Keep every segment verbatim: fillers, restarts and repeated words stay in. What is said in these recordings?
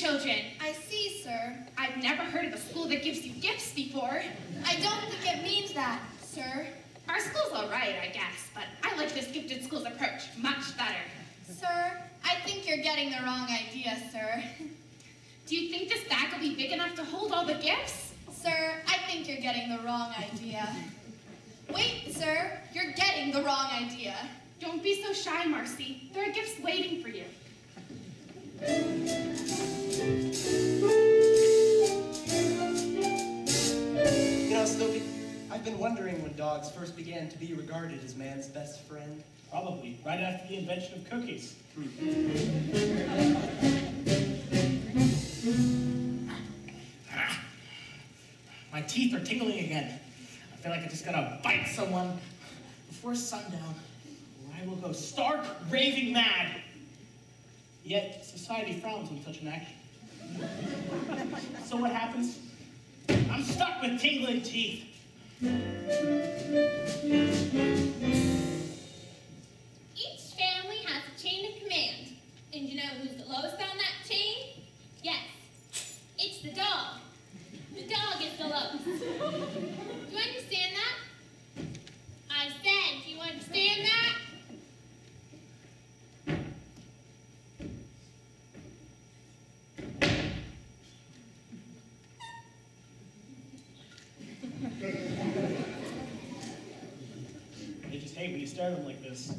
children. I see, sir. I've never heard of a school that gives you gifts before. I don't think it means that, sir. Our school's all right, I guess, but I like this gifted school's approach much better. Sir, I think you're getting the wrong idea, sir. Do you think this bag will be big enough to hold all the gifts? Sir, I think you're getting the wrong idea. Wait, sir, you're getting the wrong idea. Don't be so shy, Marcy. There are gifts waiting for you. You know, Snoopy, I've been wondering when dogs first began to be regarded as man's best friend. Probably right after the invention of cookies. Ah, my teeth are tingling again. I feel like I just gotta bite someone before sundown, or I will go stark, raving mad. Yet society frowns on such an action. So what happens? I'm stuck with tingling teeth. Each family has a chain of command. And you know who's the lowest on that chain? Yes, it's the dog. The dog is the lowest. Do you understand that? I said, do you understand that? They just hate when you start them like this.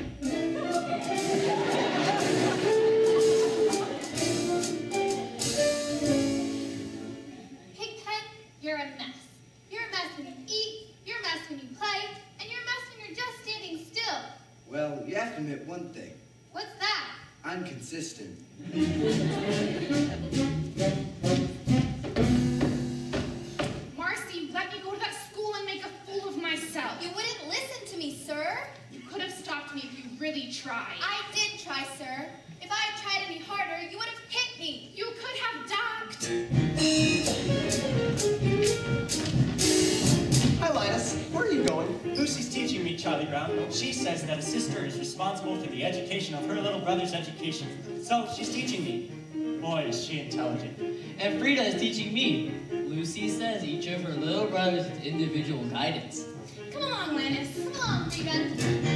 Pigpen, you're a mess. You're a mess when you eat, you're a mess when you play, and you're a mess when you're just standing still. Well, you have to admit one thing. What's that? I'm consistent. Marcy, let me go to that school and make a fool of myself. You wouldn't listen to me, sir. You could have stopped me if you really tried. I did try, sir. If I had tried any harder, you would have hit me. You could have ducked. Hi, Linus. Where are you going? Lucy's teaching me, Charlie Brown. She says that a sister is responsible for the education of her little brother's education. So she's teaching me. Boy, is she intelligent. And Frida is teaching me. Lucy says each of her little brothers has individual guidance. Come along, Linus. Come along, Frida.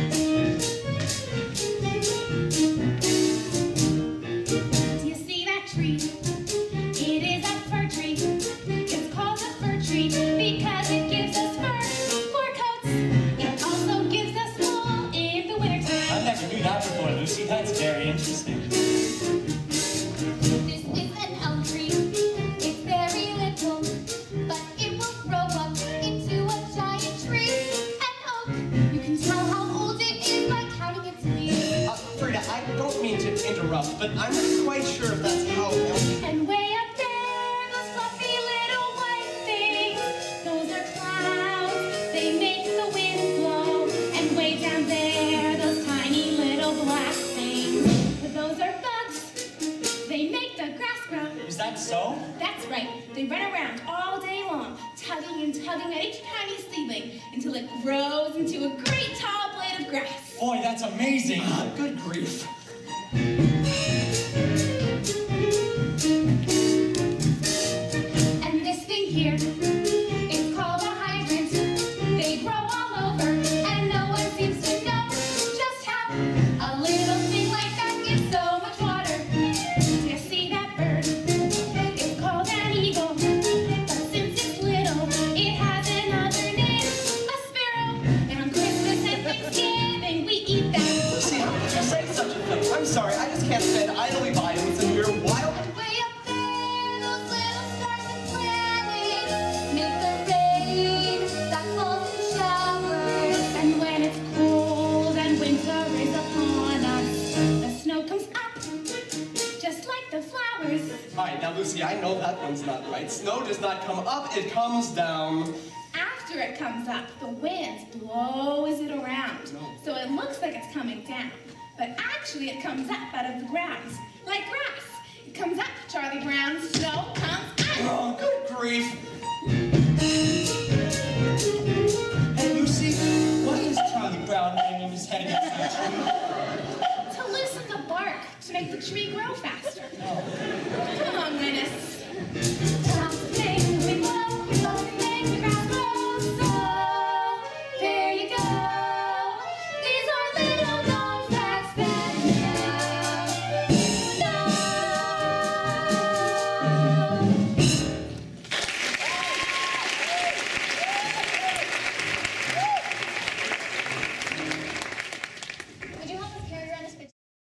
Do you see that tree? It is a fir tree. It's called a fir tree because it gives us fur for coats. It also gives us wool in the wintertime. I never knew that before, Lucy. That's very interesting. This is an elm tree. It's very little, but it will grow up into a giant tree. An oak. You can tell how old it is by counting its leaves. Uh, Frida, I don't mean to interrupt, but I'm not quite sure if that's how elm... And way up there, those fluffy little white things, those are clouds, they make the wind blow. And way down there, those tiny little black things, those are bugs, they make the grass grow. Is that so? That's right, they run around all day long, tugging and tugging at each tiny seedling until it grows into a great tall blade of grass. Boy, that's amazing. Ah, good grief. And this thing here, it's called a hydrant. They grow all over, and no one seems to know just how a little thing like that gets so much water. Do you see that bird? It's called an eagle. But since it's little, it has another name, a sparrow. And on Christmas and Thanksgiving, we eat that. Lucy, how could you say such a thing? I'm sorry, I just can't stand idly by and listen to your wild... Way up there, those little stars and planets make the rain that falls in showers. And when it's cold and winter is upon us, the snow comes up, just like the flowers. All right, now, Lucy, I know that one's not right. Snow does not come up, it comes down. After it comes up, the wind blows it around, No. so it looks like it's coming down. But actually, it comes up out of the ground, like grass. It comes up, Charlie Brown, snow comes up. Oh, good grief. Hey, Lucy, What is Charlie Brown hanging his head against that tree? To loosen the bark, to to make the tree grow faster. Oh. Come on, Witness.